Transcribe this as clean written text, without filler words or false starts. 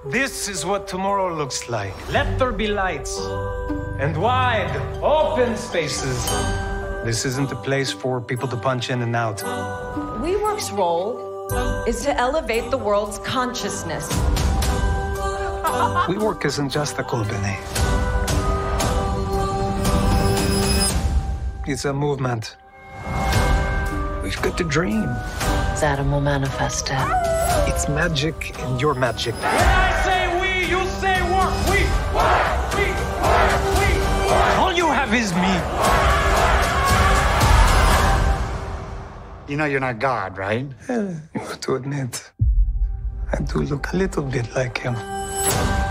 This is what tomorrow looks like. Let there be lights and wide, open spaces. This isn't a place for people to punch in and out. WeWork's role is to elevate the world's consciousness. WeWork isn't just a company. It's a movement. We've got to dream. Adam will manifest it. It's magic and your magic. When I say we, you say work. We work. We work. We work. All you have is me. You know you're not God, right? You have to admit, I do look a little bit like him.